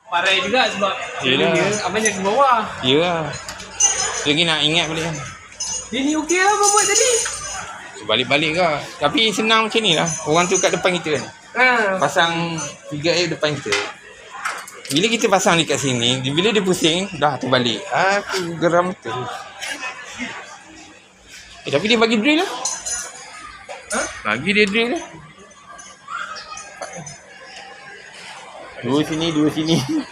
Parai juga sebab Yelah. abang jadi bawah. Ya. Lagi nak ingat balik kan. Dia ni okey lah abang buat tadi. Balik-balik ke. Tapi senang macam ni lah. Orang tu kat depan kita kan. Pasang 3A depan kita. Bila kita pasang dekat sini, bila dia pusing, dah terbalik. Aku geram tu. Tapi dia bagi drill lah. Bagi dia drill lah. Dua sini, dua sini.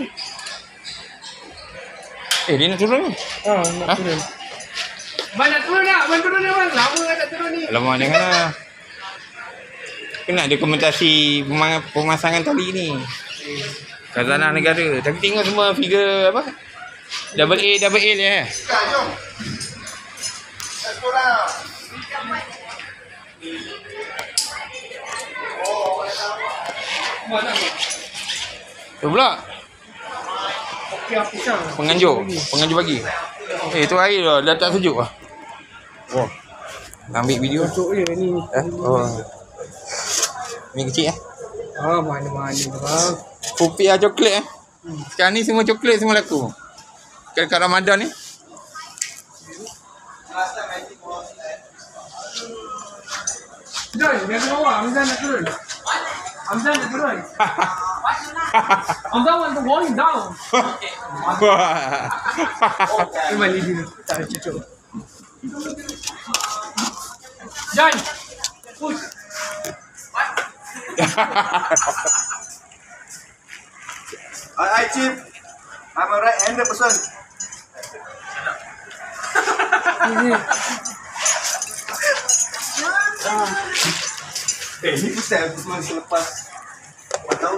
Dia nak turun ni? Nak turun. Abang nak turun tak? Abang turun abang. Lama tak turun ni. Alamak, janganlah. Kena dokumentasi pemasangan tali ni. Khazanah negara. Tapi tengok semua figure apa? Double A je. Jom. Sekolah. Tu pula. Penganjur bagi. Tu air dah tak sejuk lah. Oh. Ambil video. Cuk je ni. Oh. Ni kecil Mana-mana tu bang. Rupiah coklat Sekarang ni semua coklat semua laku. Kat Ramadan ni. John, dia ke bawah. Hamzah nak turun. Hamzah nak turun. Hamzah want to going down. Memang dia tak ada cucuk. John, push. I Chief. I'm a right-handed person. Ini pusat semua selepas 4 tahun.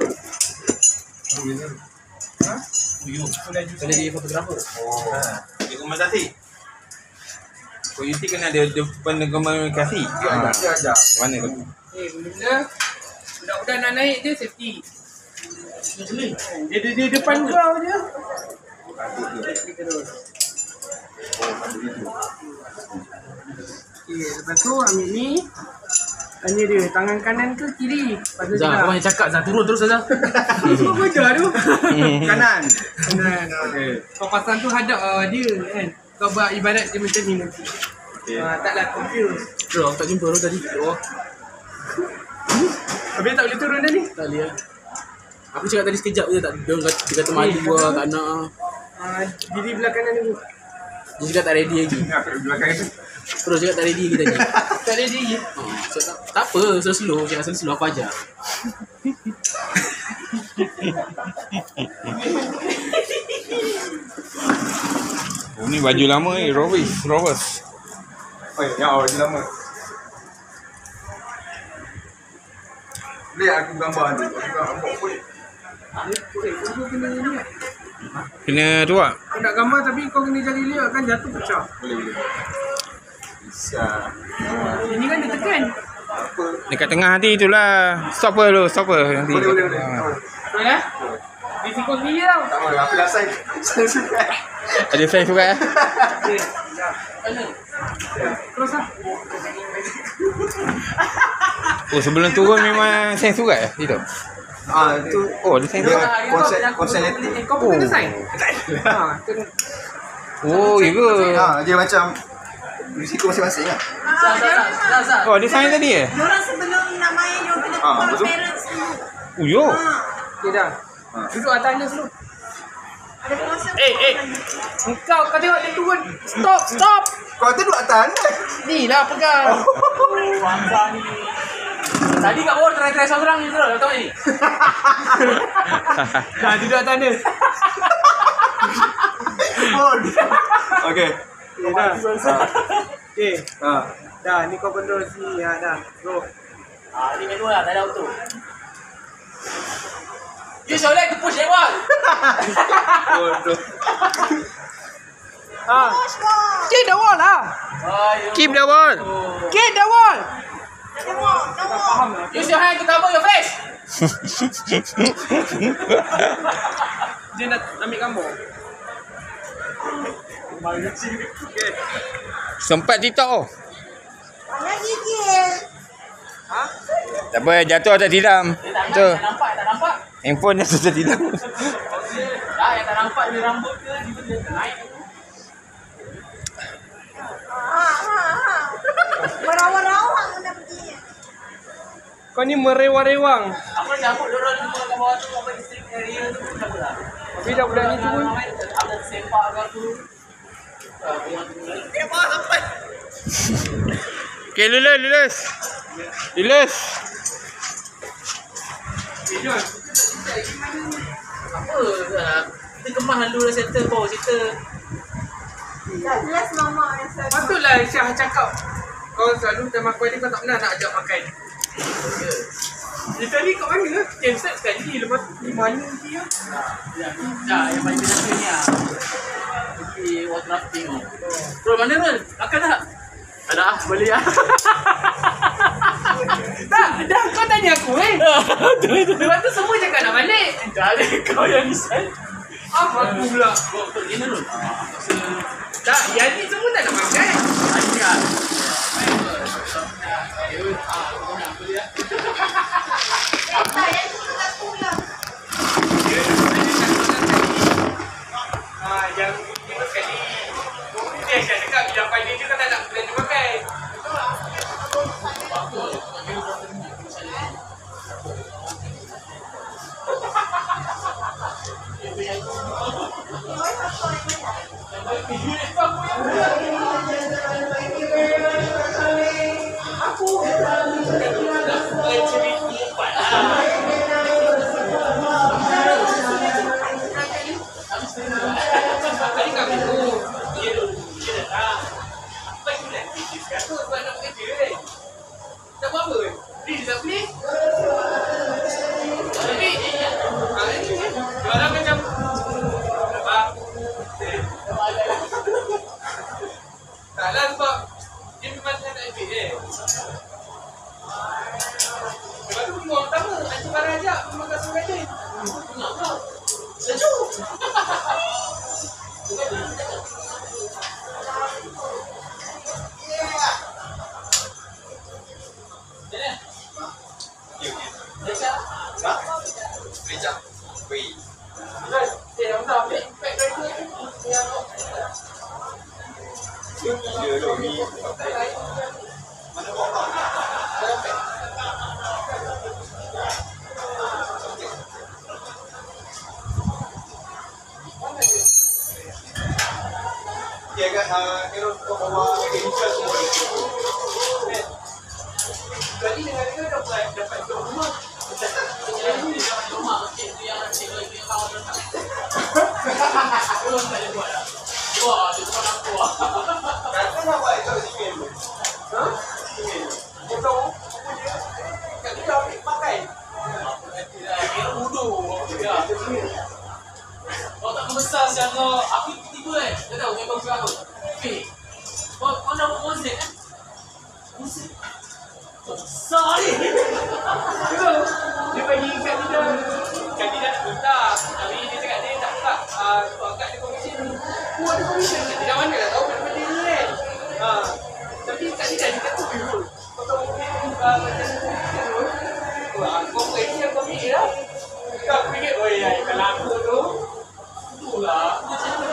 Boleh jadi fotografer. Dokumentasi. Polisi kena ada depan komunikasi. Ada. Mana tu? Benda budak-budak nak naik dia safety. Dia depan kau je. Okey, lepas tu ambil ni. Tanya dia, tangan kanan ke kiri? Zah, kau banyak cakap Zah, turun terus Zah. Semua benda tu. Kanan. Kanan. Kau pasang tu hadap dia kan. Kau buat ibarat dia macam ni nanti. Taklah confuse. Bro, aku tak jumpa orang tadi. Oh, Habis tak boleh turun dah ni? tak boleh lah. Aku cakap tadi sekejap je, dia kata malu lah, tak nak. Diri belah kanan dulu. Dia cakap tak ready lagi. Belakang itu. Terus cakap tak ready lagi tadi. Tak ada diri. Tak apa, slow-slow. Cakap slow aku ajar. Ni baju lama ni, Rovers. Yang awal je lama. Lihat aku gambar ni. Kau kena ni. Kena tu lah. Kau nak gambar tapi kau kena jari lihat kan jatuh pecah. Boleh. Bisa. Ini kan dia tekan. Dekat tengah nanti itulah. Stopper nanti. Boleh. Betul lah? Risiko sendiri tau. Tak apa, aku dah sign. Saya suka. Ada sign surat Okey. Terus lah. Oh, sebelum turun memang sign surat itu. Itu Oh, ada sign surat. konsep. Kau pun kena sign. Oh, ya ke? Dia macam risiko masing-masing lah. Zah. Oh, ada sign tadi Diorang sebelum nak main, diorang kena call betul. parents dulu. Oh, yo. Okey dah. Duduk atas dia dulu. Ada penguasa. Engkau tengok dia turun. Stop. Kau tu duduk atas kan? Ni lah pegang. Hamzah ni. Tadi kat bawah try seorang ni terus, tahu ni. Dah duduk atas dia. Okey. Dah. Okey. Dah, ni kau control sini. Dah. Go. Ni manual lah, tak ada auto. Use your leg to push that wall. Keep the wall lah. Keep the ball. Keep the wall. Faham lah. Use your hand to cover your face. Dia nak ambil gambar. Sempat TikTok oh. Banyak gigil. Tak apa, jatuh tak tilam. Tu. Tak nampak. Handphone jatuh tak tilam. tak nampak dia rambut ke, dia naik. Merawang-rawang benda begini. Kau ni merewang-rewang. Aku dah cabut dorang di bawah tu, apa isteri area tu pun dah belah. Tapi dah budak ni turun. Ada sepak ke aku. Dia bawa sampai. Okay, lulus. Lulus. Apa? Kita kemas lalu dah settle bawa settle. Dah jelas mama yang saya. Patutlah Syah cakap. Kau selalu time aku ni kau tak pernah nak ajak makan. Dia tadi kat mana? Cancel sekali. Lepas tu di mana dia? Dah, yang paling best ni lah. Pergi water rafting tu. Rol, mana Rol? Makan tak? Tak dah, balik lah. Tak, dah kau tanya aku Lepas tu semua cakap nak balik. Dah ada kau yang risau. Apa aku pula? Kau untuk dinner Rol? Tak, yang ni semua tak nak makan. Tadi lah. Tak, yang tu tak pulang. Yang lima sekali. Dia akan cakap bilang pada dia kau tak nak belanja makan. Tadi kami tu dia datang. Apa yang nak bisnes kat tu sebab nak kerja tak buat apa? Dia tak beli. Tapi hari ni jualan macam apa? Taklah sebab dia memang tak nak ambil Lepas tu buang pertama, Encik Farah ajak memang kasih gaji. Nak pula. Sejuk. Dia kan kira kau bawa insurans semua. Jadi dengan dia dapat rumah. Rumah okey tu yang cik lagi kawan dia tak. Belum tak ada buat dah. Wah, dia depan aku. Kata nak buat itu sikit. Ha? Kau tahu? Kat dia ambil pakai. Kira bodoh. Ya. Kau tak membesar secara aku tiba dia tahu dia bagus apa. Okey. Kau nak buat muzik kan? Muzik. Sorry. Dia bagi kat dia. Kat dia nak minta. Tapi dia cakap dia tak buka. Kat dia komisen. Aku ada komisen. Kat dia mana dah tahu benda ni kan. Tapi kat dia dah dia kata dulu. Kau tahu mungkin macam komisen tu. Kau pergi aku ambil lah. Kau fikir, oh ya, kalau aku tu. Itulah. Macam ni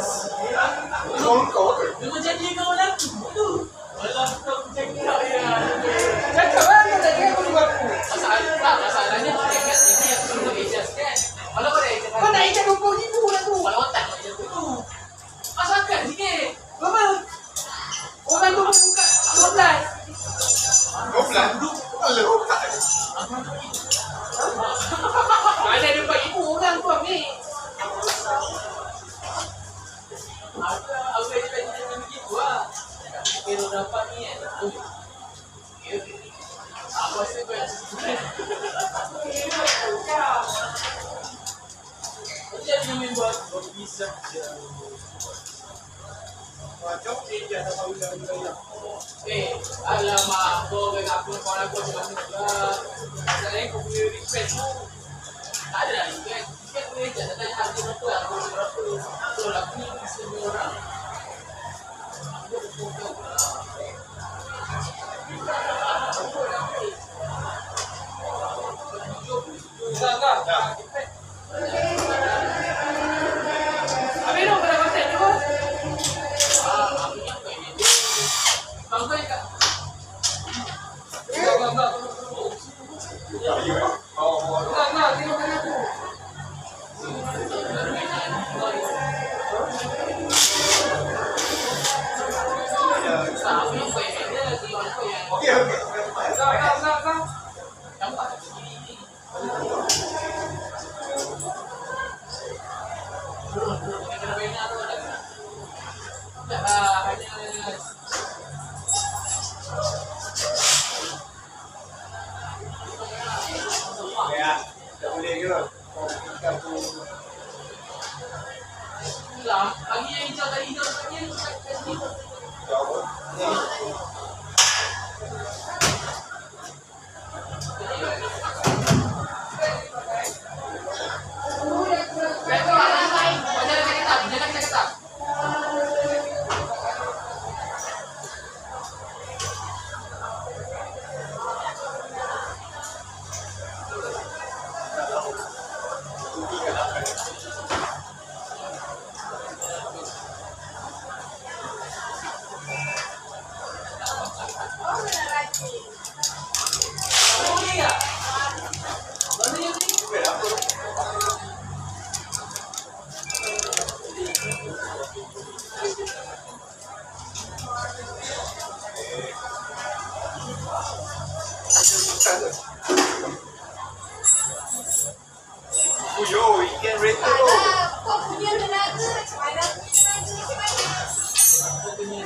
kau. Dia macam dia kawan aku. Tu. Alah kau cakap ya. Cakap lah, kau tak cakap aku juga aku. Masalahnya dia ingat ini yang suruh adjust kan. Kalau kau dah adjust. Kau nak ikat 20,000 lah tu. Kalau otak kau macam tu. Masakan sikit. Berapa? Orang tu buka 12. Kau pelan. Kalau otak. Mana ada 4,000 orang tu ambil. Aku adjust macam begitu lah. Kalau dapat ni kan. Okay. Aku rasa kau yang sesuai. Macam dia main buat bisa je. Macam dia dah tahu dah. Alamak, kau dengan aku kawan aku macam mana pula. Masalahnya kau punya request tu. Tak ada lah request. Request boleh je. Tak tanya harga berapa, harga berapa. So, aku ni semua orang. Aku berpukul pula. Tak. Kena banyak tu tak? Taklah hanya Ya, tak boleh ke? lah. Pagi yang hijau tadi hijau pagi yang kat sini. Yo, ikan reta tu. Kau punya tenaga macam mana punya tenaga macam mana?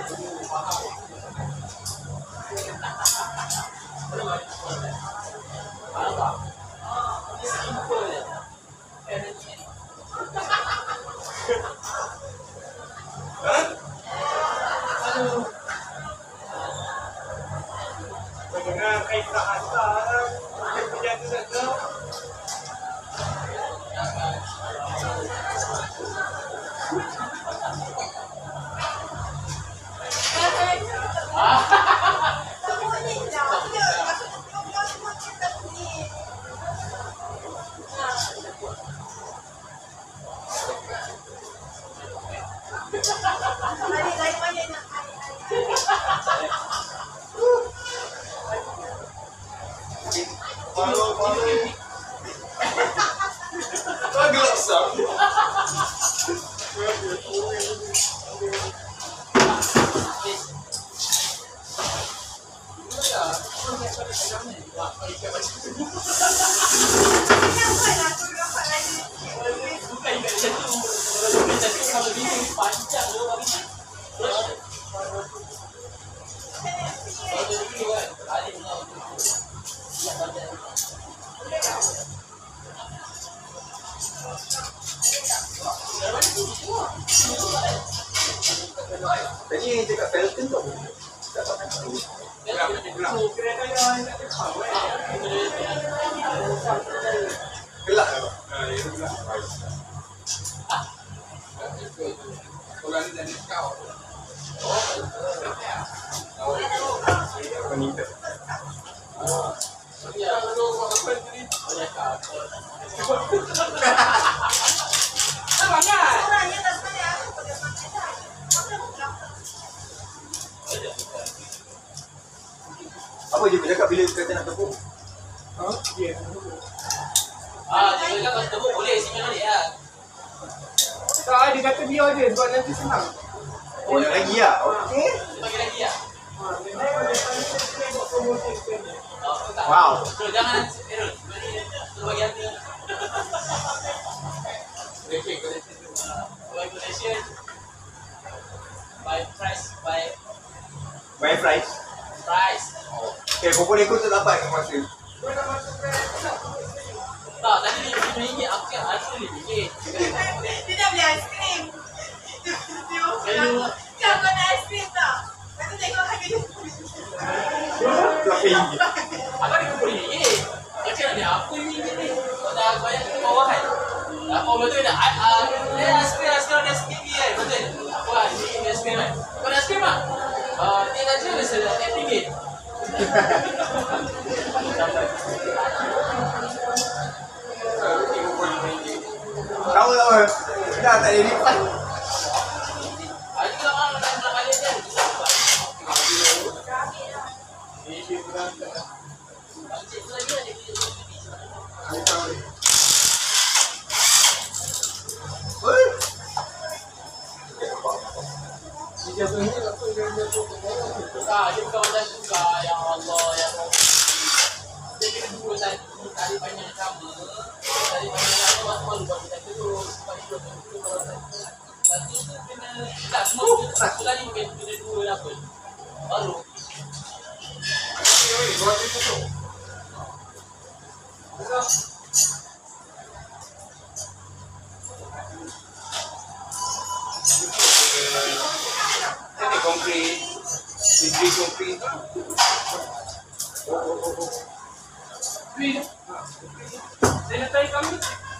Jangan kait tak asal. Kita jaga tak tahu. Terbunyi dah. Ya, maksud kau semua cerita bunyi. Lari mana nak? Baru. Kau gelap sah. Kenapa nak aku dapat lagi? Bukan ikat satu. Kalau ikat satu kalau dia panjang tu bagi. Kalau dia begini kan, ada pula. Tadi yang cakap Falcon tu. Tak pakai tu. Gelap ke? Ya, gelap. Kalau ni jadi kau. Wanita. Ya, kalau apa ni? Banyak kau. Orang yang tak saya aku pakai pakai dah. Apa bukan? Apa je bercakap bila kata nak tepuk? Dia cakap kalau tepuk boleh sini balik lah. Tak, dia kata biar je sebab nanti senang. Oh, nak lagi lah. Okey. Dia bagi lagi lah. Tak. Wow. Terus jangan error. Terus bagi harga. Buy quotation. Buy price. Buy price. Price. Okay, pokok ekor tu dapat ke masa? Tak, tadi RM5. Aku cakap harga RM5. Dia dah beli aiskrim. Kau nak aiskrim tak? Lepas tu tengok harga dia. Berapa ringgit? Abang dia RM10. Dia cakap dia apa RM5 ni? Kau dah bayar ke bawah kan? Apa betul dah? Dia aiskrim dia sikit kan? Betul? Apa lah? Dia aiskrim kan? Kau nak aiskrim tak? Dia dah jual RM10. Tahu. Dah tak ada lipat. Ada kalau orang nak balik dia. Dia bukan macam suka. Ya Allah, ya Rabbi. Dia kena dua tadi banyak sama. Tadi banyak sama, malu buat kita terus. Sebab itu, kalau Satu kali main benda dua apa? Baru. Ini konkret. Sisi konkret. Saya nak tanya kami.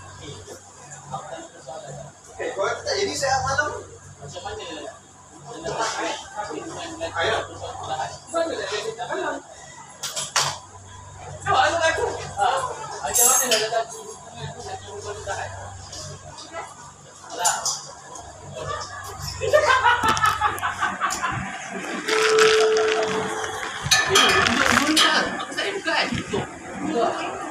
Kau tak jadi saya malam. Macam mana? Ayo. Mana dah saya tak malam. Awak anak aku. Macam mana dah datang tu? Alah. Aku tak bukan. Tutup.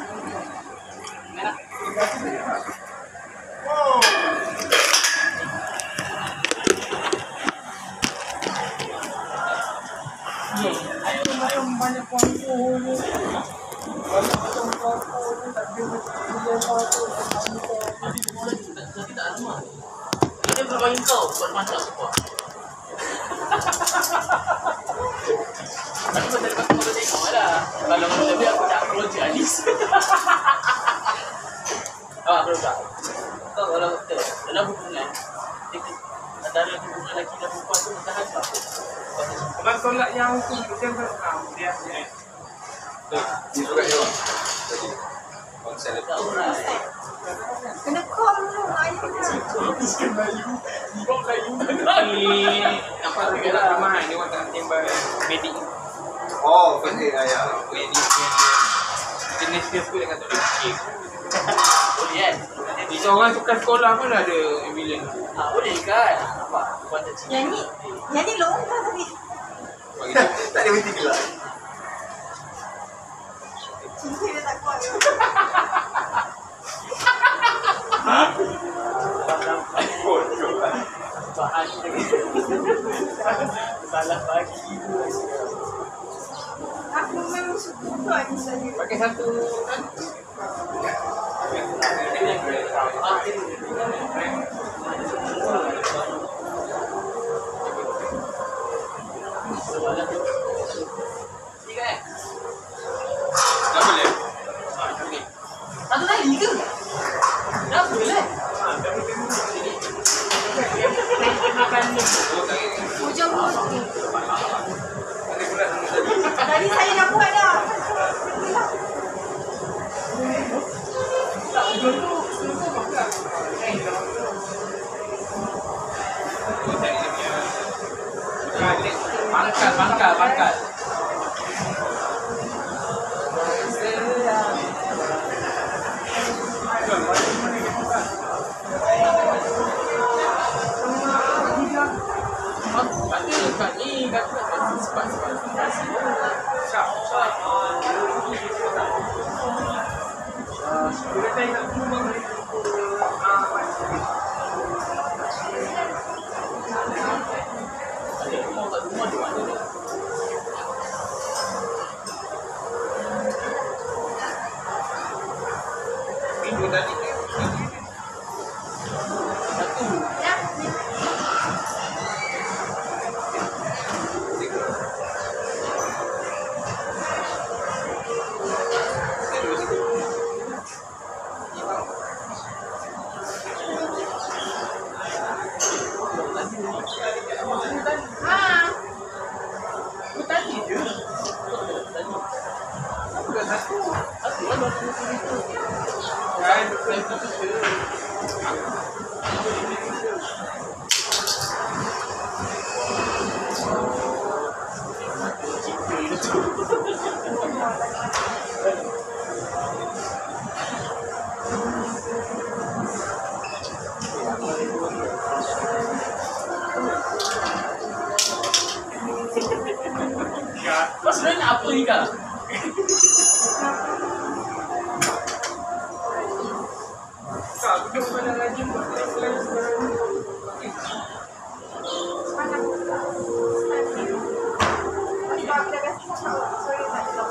Banyak pohon-pohon ni. Banyak macam pohon ni tak ada apa-apa. Tapi tak lama. Dia berbagi kau buat masak apa? Aku tak dapat kau tengok lah. Kalau lebih aku tak projek Anis. Betul tak? Kau kalau betul dalam hubungan antara hubungan lelaki dan perempuan tu tak ada. Kalau tolak yang tu macam dia. Ni juga yo. Tadi. Konsel. Tak orang. Kena call dulu ayah dia. Kau kayu dah. Ni nampak tu kat rumah ni orang tak tembak medik. Oh, betul ayah. Medik yang jenis dia tu dia kata okey. Boleh kan? Di seorang tukar sekolah pun ada ambulans. Boleh kan? Nampak? Buat tak cik. Yang ni longgar tadi. Tak ada berhenti gelap. Cincin dia tak kuat. Bahan salah bagi. Aku memang suka ni saja. Pakai satu kan. Tak boleh. Satu lagi ke? Dah boleh. Hujung putih. Tadi saya dah buat dah. Pangkat. Ada kat ni kata sebab Kita tengok rumah ni. ada rumah kat rumah dia ada. Minggu tadi ke? Satu. Ya. Ha. Tadi je. Satu lah baru itu. Kan Saya tutup je. Kau sebenarnya nak apa ni kak? Tak, kita pada lagi buat selain Sebab kita kasi cakap sorry tak ada.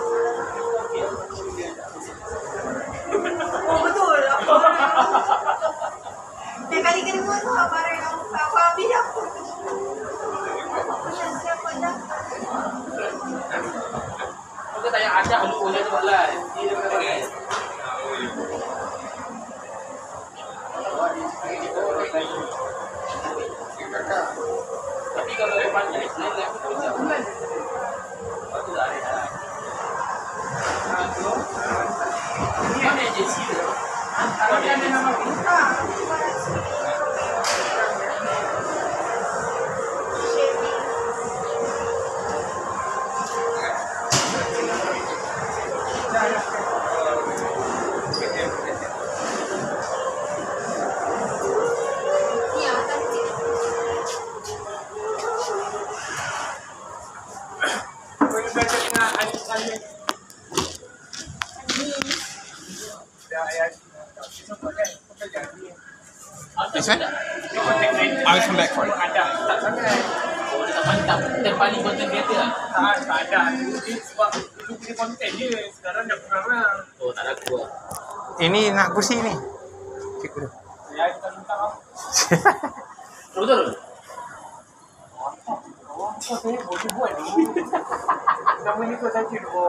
Oh betul. Dia kali kedua tu barang yang aku habis aku. Kau tak yang ada dulu je tu lah. Ini dia pakai. Tapi kalau lepas ni, saya nak kerja bulan. Lepas tu dah ada. Mana agensi tu? Kalau dia ada nama kita. This one? I will come back for it. Oh, dia tak mantap. Yang paling content creator lah. Tak ada. Sebab itu punya konten je. Sekarang dah kurang lah. Oh, tak laku lah. Ini nak kursi ni. Cikgu. Ya, kita minta lah. Betul? Kau saya boleh buat ni. Nama ni kau saja dulu.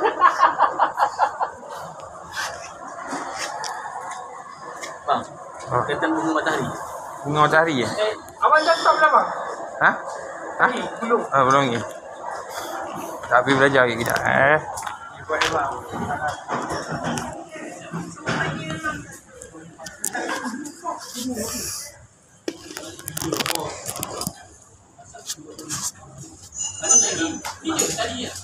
Bang, kata bunga matahari. Bunga matahari ya? Abang dah stop dah bang? Ha? Ha? Belum. Belum lagi. Tapi belajar lagi kejap Buat dia bang. Macam tadi, ni je tadi ya.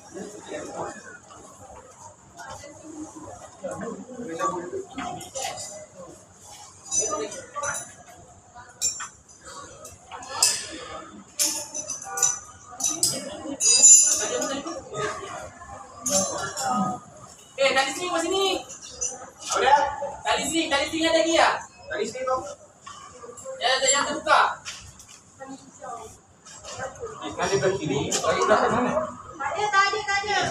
Tali string kat sini. Ada? Tali string ada lagi ya? Tadi sini tu. Yang terbuka. Sekali ke kiri, lagi belakang mana? Tak ada.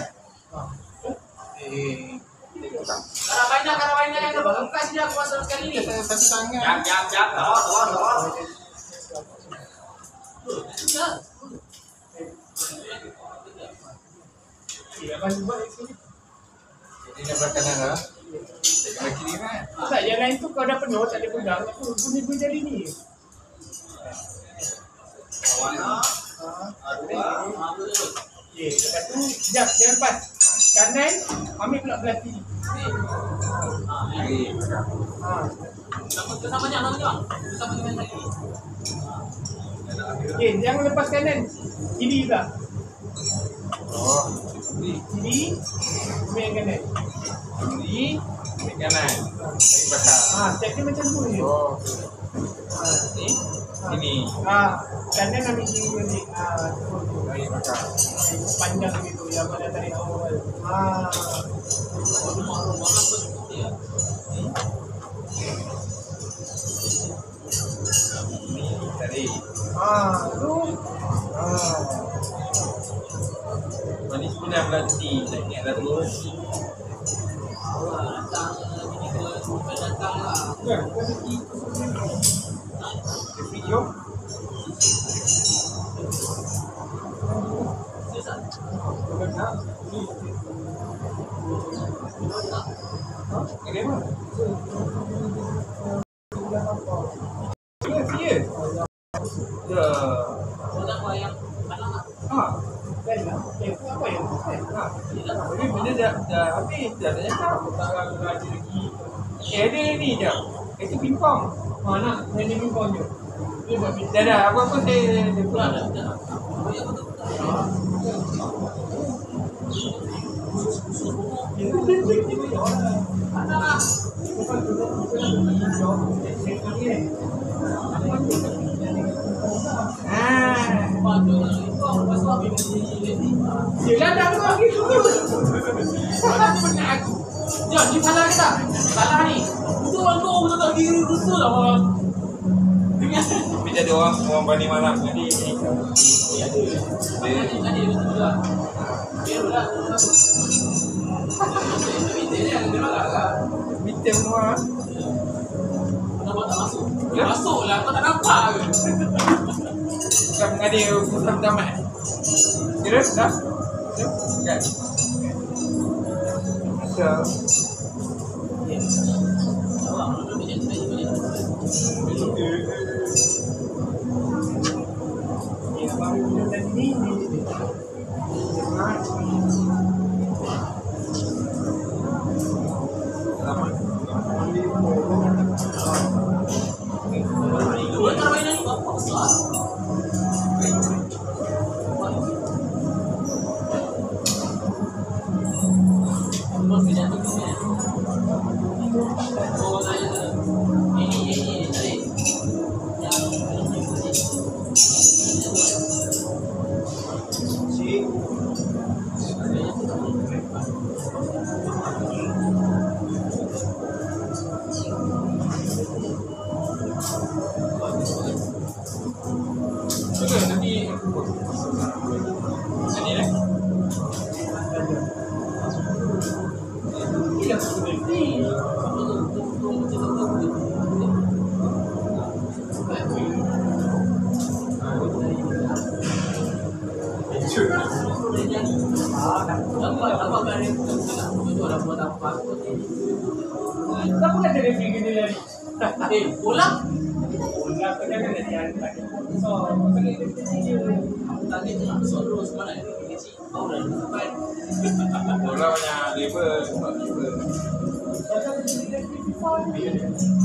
Karabina yang terbuka sini aku masuk sekali ni. Satu tangan. Jap. Tahu. Jadi nak belakang mana? Sebelah kiri kan? Tak, yang lain tu kau dah penuh, tak ada pegang. Aku guna jari ni. Okey, lepas tu, sekejap, jangan lepas. Kanan, ambil pula belah kiri. Sama je, sama dengan tadi. Okey, jangan lepas kanan. Kiri juga. Oh, Kiri, ambil yang kanan. kiri, ke kanan. Lagi belakang. Step dia macam tu je. Oh, ni, sini. Kanan ambil kiri balik. Lagi belakang. Panjang gitu, yang mana tarik awal. Ni tadi. Tu. Ini sudah berhenti. Tak ingat dah terus. Video. Ini mana? Serius? Ya. Apa yang Tapi benda dah habis. Dah tak cakap. Tak ada lagi. Ada ni je. Itu pingpong. nak main pingpong je. Dia buat pingpong. Dah. Apa-apa saya pulang. Yelah dah kau gitu. Jom, ni salah kita. Salah ni. Betul tak kira betul lah bang. Tapi jadi orang Bali malam. Jadi ni. Tadi betul lah. Biarlah. Bitter semua. Kenapa tak masuk? Masuklah, kau tak nampak ke? Ada pusat tamat. Kira dah. Dah. So, Kenapa kan ada referee kena lari? Bola? Bola kau jangan lari hantar. So, pasal dia dia Tadi tu nak solo semalam ni kecil. Kau dah depan. bola banyak level, sebab level. pasal dia referee FIFA ni.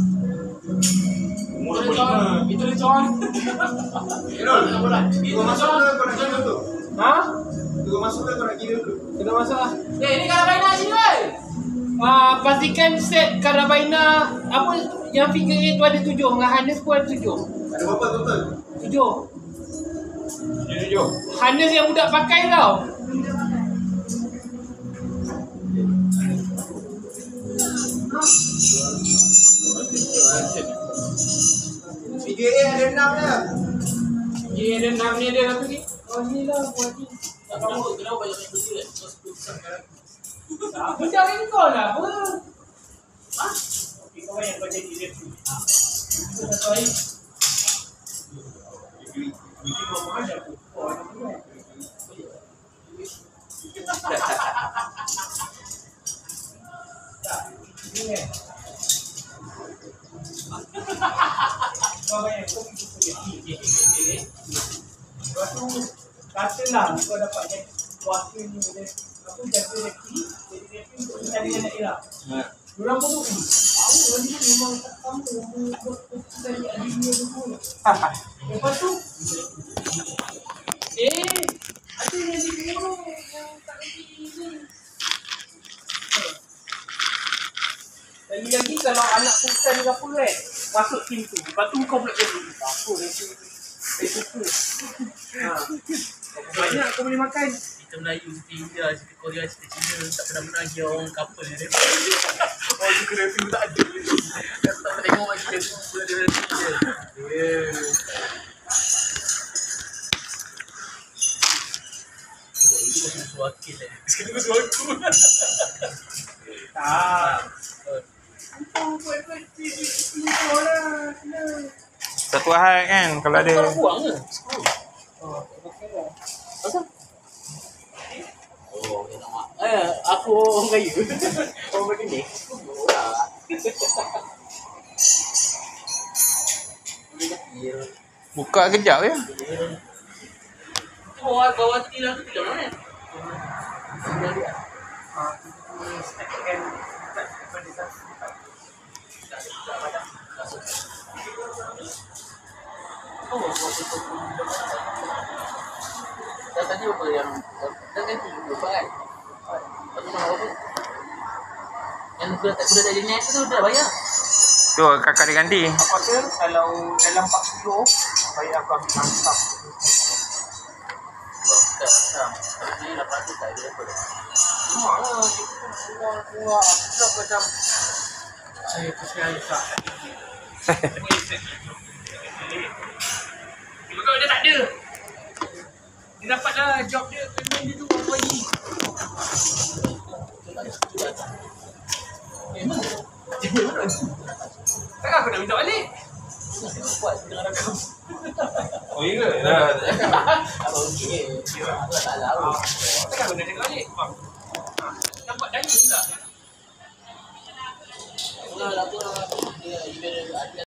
Umur Itu dia John. Itu dia John. Irul, Bola. kau Itu dia masuk John. ke kau nak kira dulu? Ha? Kau masuk ke kau nak kira dulu? Kena masuk lah. Ni kalau main nak sini weh. Pastikan set Karabaina apa yang figure 8 tu ada 7 dengan harness pun ada 7. Ada berapa total? 7. Jujur. Harness yang budak pakai tau. Figure A ada 6 dah. Dia ada 6 ni ada satu ni. Oh ni lah buat ni. Kenapa banyak main kecil kan? Benda ni kau lah apa? Ha? Kau yang kau jadi referee. Itu satu hari. Ini mau ada tu. Oh, ada tu. Tak. Ini. Kau yang kau pergi pergi. Lepas tu katalah kau dapat jadi wakil ni dia. Aku jaga referee, jadi referee untuk mencari anak Iraq. Diorang pun tu, orang ni memang tak sama buat keputusan yang ada dunia tu pun. Lepas tu, ada yang di burung yang tak lagi ni. Lagi-lagi kalau anak putan ke apa kan, masuk tim tu. Lepas tu kau pula jadi, apa referee banyak kau boleh makan. Kita Melayu, kita India, kita Korea, kita Cina, tak pernah pergi orang couple ni. Oh, suka review tak ada. Tak pernah tengok lagi review pula dia review je. Oh, itu masih musuh wakil eh. Sekarang musuh aku. Tak. Kau buat-buat kau lah. Satu hal kan kalau ada. Kau buang ke? Pasal? Oh, dia tak mak. Aku orang kaya. Orang begini. Buka kejap ya. Bawah tilang tu tilang mana? Tadi apa yang tadi lupa kan? Aku tahu apa? Yang budak tak jadi net tu dah bayar. Tu kakak dia ganti. Apa tu kalau dalam 40 bayar aku ambil mantap. Bukan macam. Kalau ni 800 tak ada apa. Memang lah kita keluar aku tak macam saya kesian tak. Tiba-tiba dia tak ada. Dia dapatlah job dia kena dia tu apa lagi. Memang. Takkan aku nak minta balik. Buat dengan rakam. Oh Bila lah. Abang okey. Aku tak tahu. Takkan benda cakap balik. Nampak daging tak? Aku nak dia event